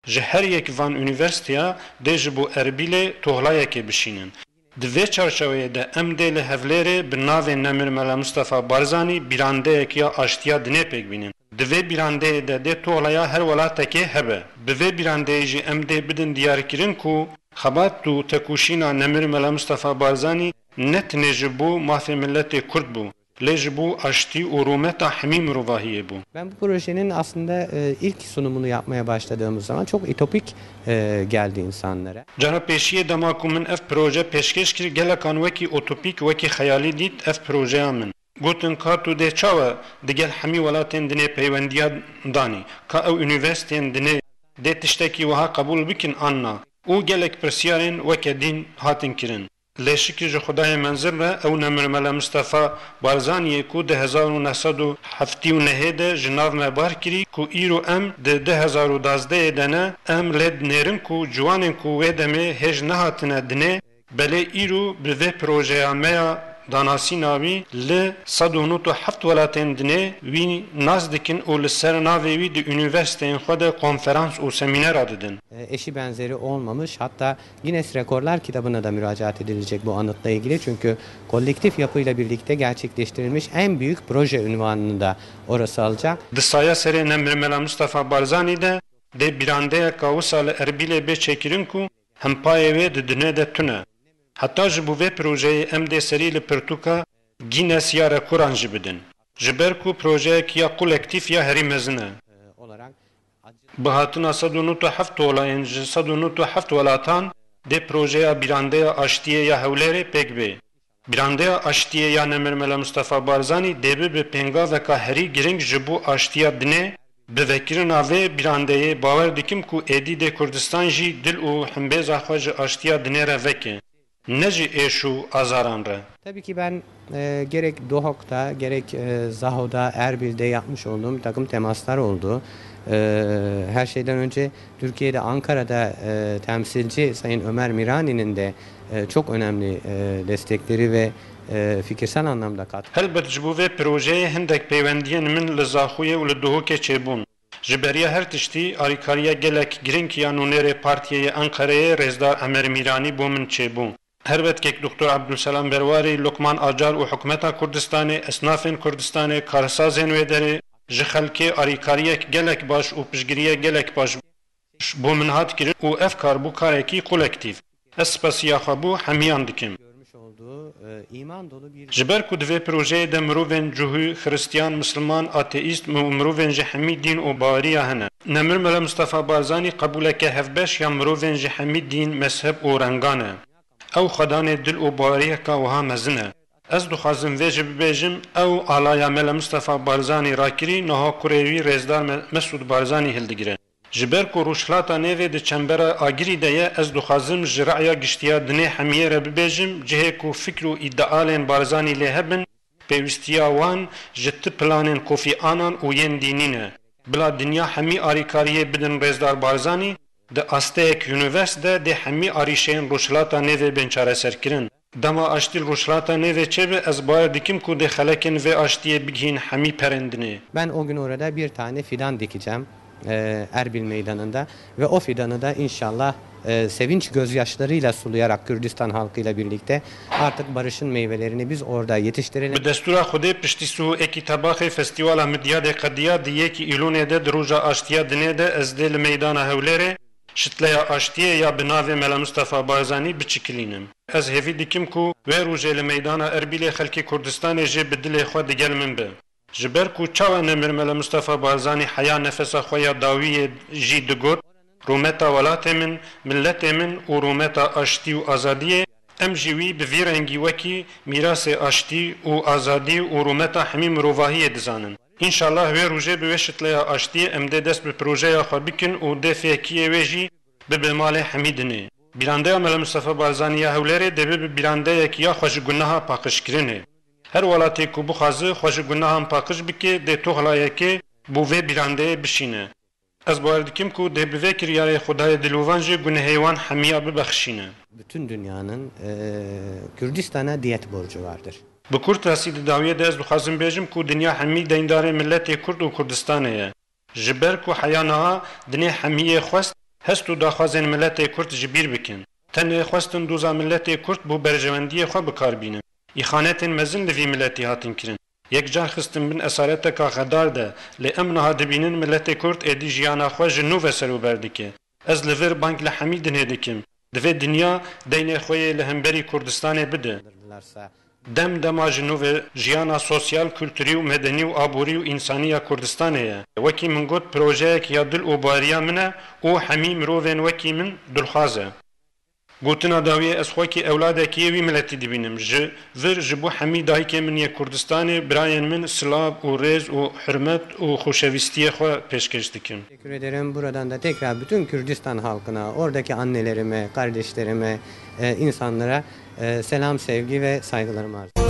ji her yek van üniversiteya de ji bo Erbilê tohlayekê bişînin. Di vê çarşeveyê de em dê li Hevlêrê bi navê Nemirmela Mustafa Barzanî bîrandeyek ya aştiya dinê pêk bînin. Di vê bîrandeyê de dê tohlaya her welatekê hebe. Bi vê bîrandeyê jî em dê bidin diyarkirin ku xebat û tekuşîna Nemirmela Mustafa Barzanî ne tenê ji bo mafê milletê Kurd bû. Lê ji bo aştî û rûmeta hemî mirovahiyê bû. Ben bu projenin aslında ilk sunumunu yapmaya başladığımız zaman çok ütopik geldi insanlara. Cana pêşiyê dema ku min ev proje pêşkêş kir gelekan wekî utopîk wekî xeyalî dît ev projeya min. Gotin ka tu dê çawa digel hemî welatên dinê peywendiya danî. Ka ew üniversiteyên dinê dê tiştekî wiha qebûl bikin anna. û gelek pirsyarên weke dîn hatin kirin. Leşikî ji Xwedayê menzil re ew Nemirmela Mustafa Barzaniyê ku di 1979 de ji nav me bar kirî ku îro em di 2012 de ne em lê dinêrin ku ciwanên ku wê demê hêj nehatine dinê belê îro bi vê projeya me ya danasîna wî li 197 welatên dinê wî nas dikin û li ser navê wî di üniversiteyên xwe de konferans û seminera didin. Eşi benzeri olmamış, hatta Guinness Rekorlar kitabına da müracaat edilecek bu anıtla ilgili. Çünkü kolektif yapıyla birlikte gerçekleştirilmiş en büyük proje unvanını da orası alacak. Di saya serê Nemirmela Mustafa Barzanî de dê bîrandeyeka wisa li Erbilê bê çêkirin ku hempayê wê di dinê de tune. Hatta ji bo vê projeyê em dê serî li pirtûka Guinness ya rekoran jî bidin. Ji ber ku projeyek ya kolektif ya herî mezin e. Bi hatina 197 tohlayên ji 197 welatan dê projeya bîrandeya aştiyê ya Hewlêrê pêk bê. Bîrandeya aştiyê ya Nemirmela Mustafa Barzanî dêbe bi pêngaveka herî giring ji bo aştiya dinê bi vekirina vê bîrandeyê bawer dikim ku êdî dê Kurdistan jî dil û himbêza xwe ji aştiya dinê re veke. Ne jî êş û azaran re. Tabii ki ben gerek DOHOK'ta gerek ZAHO'da, Erbil'de yapmış olduğum bir takım temaslar oldu. Her şeyden önce Türkiye'de, Ankara'da temsilci Sayın Ömer Mirani'nin de çok önemli destekleri ve fikirsel anlamda katkı. Helbet ji bo vê projeyê hindek peywendiyên min li Zaxuyê û li Duhokê çêbûn. Ji beriya her tiştî alîkariya gelek girink ya nûnerê Partiyeyê Enqereyê Rêzdar Emer Mîranî bû min çêbû. Helbetkek Doktor Abdülselam Berwarî, Lokman Acar û Hikûmeta Kurdistanê, esnafên Kurdistanê, karsazên wê derê ji xelkê alîkariyek gelek baş û piştgiriyek gelek baş bû min hat kirin û ev kar bû karekî kolektif. Ez spasiya xwe bû hemiyan dikim. Ji ber ku di vê projeyê de mirovên cihû, Xristiyan, Misliman, ateîst û mirovên ji hemî dîn û baweriya hene. Nemirmela Mustafa Barzanî qebûleke hevbeş ya mirovên ji hemî dîn, mezheb û rengan e. Ew xwedanê dil û baweriyeka wiha mezin e. Ez dixwazim vê jî bibêjim ew alaya Mela Mustafa Barzanî rakirî niha kurê wî Rêzdar Mesûd Barzanî hildigire. Ji ber ku rûşhilata nêvê di çembera agirî de ye ez dixwazim ji re'ya giştiya dinê hemiyê re bibêjim cihê ku fikr û îdealên Barzanî lê hebin pêwîstiya wan ji ti planên Kofi Annan û yên dînî ne. Bila dinya hemî alîkariyê bidin Rêzdar Barzanî di asteyek univers de dê hemî arîşeyên rûşhilata nêvê bên çareserkirin. Dema aştî rûşhilata nêvê çêbe ez bawer dikim ku dê xelekên vê aştiyê bigihîn hemî perên dinê. Ben o gün orada bir tane fidan dikeceğim Erbil Meydanı'nda ve o fidanı da inşallah sevinç gözyaşlarıyla sulayarak Kürdistan halkıyla birlikte artık barışın meyvelerini biz orada yetiştirelim. Bi destura Xwedê piştî Sûekî Tebaxê Festîvala Midyadê Qediya di yekî îlûnê de di roja aştiya dinê de ez dê li meydana Hewlêrê şitleya aştiyê ya bi navê Mela Mustafa Barzanî biçikilînim. Ez hêvî dikim ku vê rojê li meydana Erbilê xelkê Kurdistanê jê bi dilê xwe digel min be. Ji ber ku çawa Nemirmela Mustafa Barzanî heya nefesa xwe ya dawiyê jî digot rûmeta welatê min, milletê min û rûmeta aştî û azadiyê em jî wî bi vî rengî wekî mîrasê aştî û azadî û rûmeta hemî mirovahiyê dizanin. İnşallah vê rojê bi vê şitleya aştiyê em dê dest bi projeya xwe bikin û dê fêkiyê wê jî bibe malê hemî dinê. Bîrandeya Mela Mustafa Barzanî ya Hewlêrê dêbe bi bîrandeyek ya xwe ji gunaha paqijkirinê. Her welatê ku bixwaze xwe ji gunahan paqij bike dê tohlayekê bû vê bîrandeyê bişîne. Ez bawer dikim ku dê bi vê kiryarê Xwedayê dilûvan jî gunehê wan hemiya bibexşîne. Bütün dünyanın Kürdistan'a diyet borcu vardır. Bi Kurd resî di dawiyê de ez dixwazim bêjim ku dinya hemî deyndar milletê Kurd û Kurdistanê ye. Ji ber ku heya niha dinê hemiyê xwest هست و داخوازن ملت کرد جبیر بکن تنه خواستن دوزا ملت کرد بو برجواندی خو بکار بینن ایخانت مزن لوی ملتی هاتن کرن یک جار خستن بن اسارت کا غدار ده لامنها دبینن ملت کرد ادی جیانا خو جنو وسرو بردکه از لور بانک لحمید نه دکم دوی دنیا دین خوی لهمبری کردستان بده دم دما جنو جیانا سوسیال کلتوری و مدنی و آبوری و انسانی کردستانه وکی من گوت پروژه یا دل و باریا منه او حمیم روین وکی من دلخوازه گوتنا داوی از خو کی اولاده کی وی ملتی دبینم ور جبو حمید دای کی من کردستان براین من سلاب و رز و حرمت و خوشویستی خو پیشکش دکم. Teşekkür ederim. Buradan da tekrar bütün Kürdistan halkına, oradaki annelerime, kardeşlerime, insanlara selam, sevgi ve saygılarımı arz ediyorum.